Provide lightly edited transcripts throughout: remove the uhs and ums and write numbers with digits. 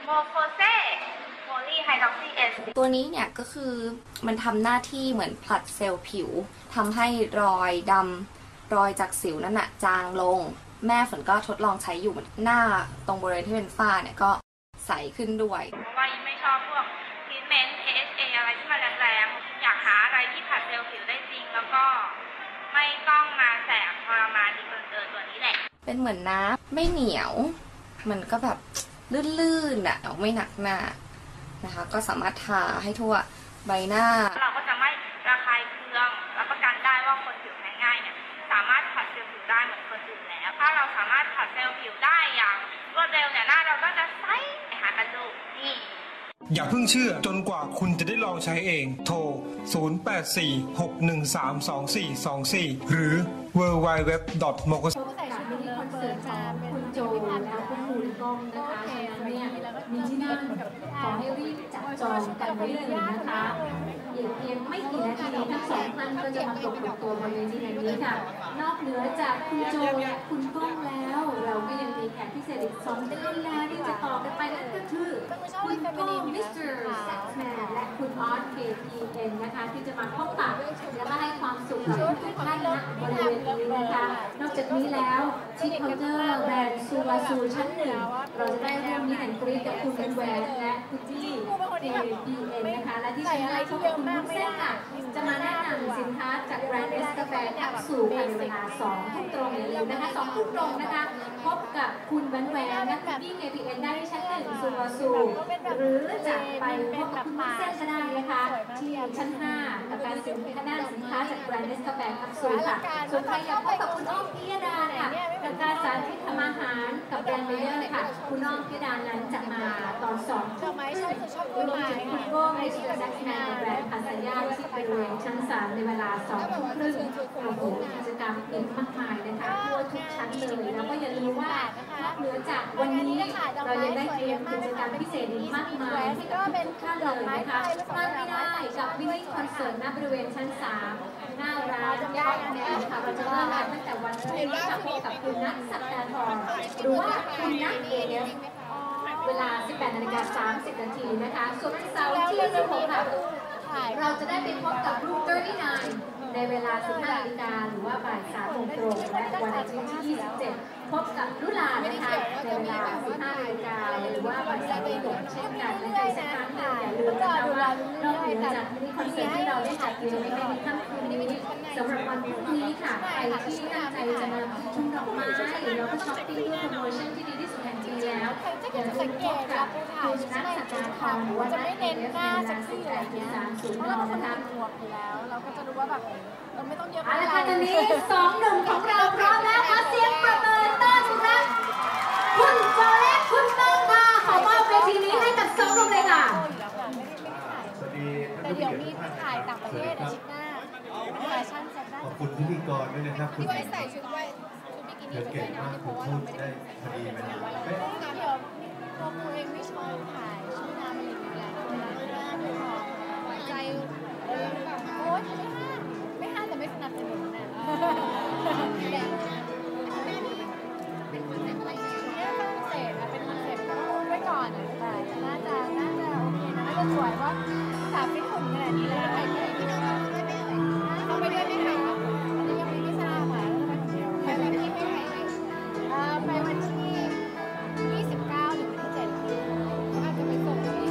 โมโคเซโพลีไฮดรอกซีเอสตัวนี้เนี่ยก็คือมันทำหน้าที่เหมือนผลัดเซลล์ผิวทำให้รอยดำรอยจากสิวนั่นน่ะจางลงแม่ฝนก็ทดลองใช้อยู่หน้าตรงบริเวณที่เป็นฝ้าเนี่ยก็ใสขึ้นด้วยเพราะว่ายิ่งไม่ชอบพวกทรีทเมนต์ AHA อะไรที่มันแรงๆอยากหาอะไรที่ผลัดเซลล์ผิวได้จริงแล้วก็ไม่ต้องมาแสบทรมานดีเกินตัวนี้แหละเป็นเหมือนน้ำไม่เหนียวมันก็แบบลื่นๆอ่ะไม่หนักหน้านะคะก็สามารถทาให้ทั่วใบหน้าเราก็จะไม่ระคายเคืองรับประกันได้ว่าคนผิวแพ้ง่ายเนี่ยสามารถผัดเซลล์ผิวได้เหมือนคนอื่นแล้วถ้าเราสามารถผัดเซลล์ผิวได้อย่างรวดเร็วเนี่ยหน้าเราก็จะใสหากันดูนี่อย่าเพิ่งเชื่อจนกว่าคุณจะได้ลองใช้เองโทร 0846132424 หรือ www.mokoso คอนเสิร์ตของคุณโจและคุณหมูกองนะคะฉะนั้นเนี่ยมีที่นั่งขอให้รีบจับจองกันไว้เลยนะคะอีกเพียงไม่กี่นาทีทั้งสองท่านก็จะมาตกตัวบนเวทีแห่งนี้ค่ะนอกเหนือจากคุณโจและคุณก้องแล้วเราก็ยังมีแขกพิเศษอีก2ท่านแล้วที่จะต่อกันไปนั่นก็คือคุณก้องมิสเตอร์แซคแมนและคุณออส KPN นะคะที่จะมาพบปะและก็ให้ความสุขกับทุกท่านณบริเวณนี้นะคะนอกจากนี้แล้วที่เคาน์เตอร์แบรนด์ซูวาซูชั้น1เราจะได้ร่วมมิตรแอนด์กรีตกับคุณแหวนและคุณจี้ KPN นะคะและที่ชั้น5พบกับคุณมุ้งเส้นค่ะจะมาแนะนำสินค้าจากแบรนด์เอสกาแฟแคปซูลภายในเวลา2 ทุ่มตรงอย่าลืมนะคะ2 ทุ่มตรงนะคะพบกับคุณแหวนและคุณจี้ KPN ได้ที่ชั้น1ซูวาซูหรือจะไปพบกับคุณมุ้งเส้นก็ได้นะคะที่ชั้น5กับการสินค้าด้านสินค้าจากแบรนด์เอสกาแฟแคปซูลค่ะส่วนใครอยากพบกับคุณอ้อมพิยดาค่ะกับการสาธิตทำอาหารกับแบรนด์เบเยอร์ค่ะคุณอ้อมพิยดานั้นจะมาตอน2 ทุ่มรวมถึงคุณโก้มิสเตอร์แซคแมนแบรนด์พันธยาที่บริเวณชั้น3ในเวลา2 ทุ่มครึ่งโอ้โหกิจกรรมอีกมากมายนะคะทั่วทุกชั้นเลยแล้วก็อย่าลืมว่านอกเหนือจากวันนี้เรายังได้เตรียมกิจกรรมพิเศษอีกมากมายให้กับทุกท่านเลยนะคะพลาดไม่ได้กับมินิคอนเสิร์ตณบริเวณชั้น3หน้าร้านยอดแนวค่ะเราจะเริ่มกันตั้งแต่วันพรุ่งนี้ค่ะพบกับคุณนัทสัปดาห์ทองหรือว่าคุณนัทเอฟเวลา 18:30 นาทีนะคะส่วนวันเสาร์ที่16ค่ะเราจะได้ไปพบกับรูป39ในเวลา 15 นาฬิกาหรือว่าบ่าย 3 โมงตรงและวันอาทิตย์ที่ 27 พบกับลุลานะคะในเวลา 15 นาฬิกาหรือว่าบ่าย 3 โมงตรงเช่นกันและในสัปดาห์หน้าอย่าลืมนะคะว่านอกเหนือจากมินิคอนเสิร์ตที่เราได้จัดเตรียมไว้ให้ในค่ำคืนนี้สำหรับวันพรุ่งนี้ค่ะใครที่ตั้งใจจะมาชมดอกไม้แล้วก็ช้อปปิ้งด้วยโปรโมชั่นที่ดีที่สุดแห่งปีแล้วอย่าลืมพบกับคุณนัทสัปดาห์ทองหรือว่านัทเอฟในเวลา 18:30 น.นะคะเราก็จะรู้ว่าแบบเราไม่ต้องเยอะเอาละค่ะตอนนี้2 หนุ่มของเราพร้อมแล้วขอเสียงประเมินต้อนรับคุณโจและคุณต้นค่ะขอมอบเวทีนี้ให้กับ2 หนุ่มเลยค่ะแต่เดี๋ยวมีถ่ายต่างประเทศอาทิตย์หน้าแฟชั่นเซ็ตได้ขอบคุณพิธีกรด้วยนะครับที่ไว้ใส่ชุดบิกินี่เก่งมากคุณพูดได้พอดีไปเลยเดี๋ยวตัวเองไม่ชอบถ่ายชุดน้ำอะไรอย่างเงี้ยเวลาหน้าไม่พอใจแบบโอ๊ยไม่ห้ามแต่ไม่สนับสนุนนะเป็นคอนเซ็ปต์อะไรเนี่ยฝรั่งเศสนะเป็นคอนเซ็ปต์ก็ไว้ก่อนแต่น่าจะโอเคนะน่าจะสวยเพราะสาวฟิตหุ่นขนาดนี้เลยไปด้วยพี่น้องได้ไหมเอาไปด้วยไหมคะอันนี้ยังไม่ทราบค่ะไปวันที่ไปไหนไปวันที่29หรือวันที่7ก็อาจจะไปส่งที่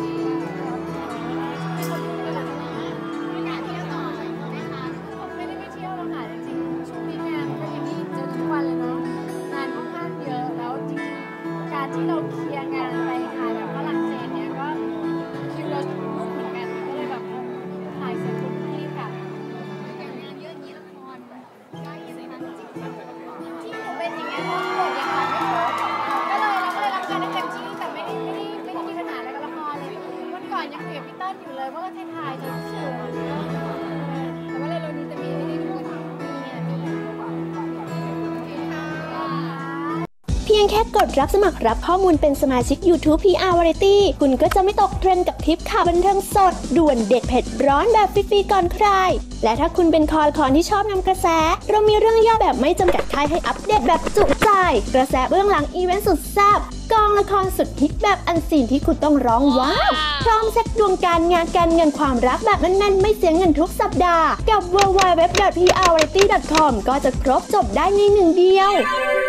ไม่ได้ไปเที่ยวหรอกค่ะจริงๆช่วงนี้งานก็ยังมีเจอทุกวันเลยเนาะงานค่อนข้างเยอะแล้วจริงๆการที่เราเคลียร์งานไปถ่ายแบบฝรั่งเศสเนี่ยก็คิวเรารุ่นเหมือนกันก็เลยแบบถ่ายเสร็จปุ๊บรีบค่ะอย่างงานเยอะนี้ละครได้ยินไหมคะที่หนูเป็นอย่างเงี้ยเพราะบทยังถ่ายไม่ครบเราก็เลยรับงานได้เต็มที่แต่ไม่ได้มีปัญหาอะไรกับละครเลยวันก่อนยังคุยกับพี่เติ้ลอยู่เลยว่าถ่ายจะสวยแต่ว่าเร็วๆนี้จะมีได้ดูกันเพียงยงแค่กดรับสมัครรับข้อมูลเป็นสมาชิก YouTube PR Variety คุณก็จะไม่ตกเทรนด์กับคลิปข่าวบันเทิงสดด่วนเด็ดเผ็ดร้อนแบบฟรีๆก่อนใครและถ้าคุณเป็นคอที่ชอบนำกระแสเรามีเรื่องย่อแบบไม่จำกัดค่ายให้อัปเดตแบบจุใจกระแสเบื้องหลังอีเวนต์สุดแซ่บกองละครสุดฮิตแบบอันซีนที่คุณต้องร้องว้าวพร้อมเช็คดวงการงานการเงินความรักแบบแน่นๆไม่เสียเงินทุกสัปดาห์กับ www.prvariety.com ก็จะครบจบได้ในหนึ่งเดียว